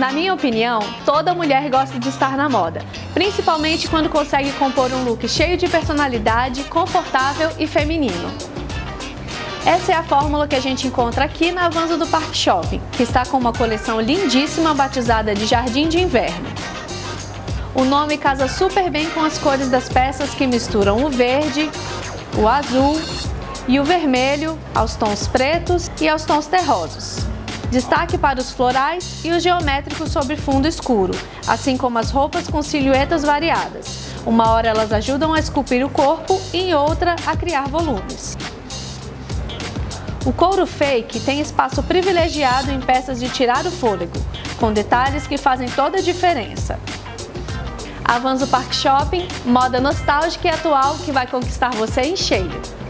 Na minha opinião, toda mulher gosta de estar na moda, principalmente quando consegue compor um look cheio de personalidade, confortável e feminino. Essa é a fórmula que a gente encontra aqui na Avanzo do Parque Shopping, que está com uma coleção lindíssima batizada de Jardim de Inverno. O nome casa super bem com as cores das peças que misturam o verde, o azul e o vermelho aos tons pretos e aos tons terrosos. Destaque para os florais e os geométricos sobre fundo escuro, assim como as roupas com silhuetas variadas. Uma hora elas ajudam a esculpir o corpo e em outra a criar volumes. O couro fake tem espaço privilegiado em peças de tirar o fôlego, com detalhes que fazem toda a diferença. Avanzo Parque Shopping, moda nostálgica e atual que vai conquistar você em cheio.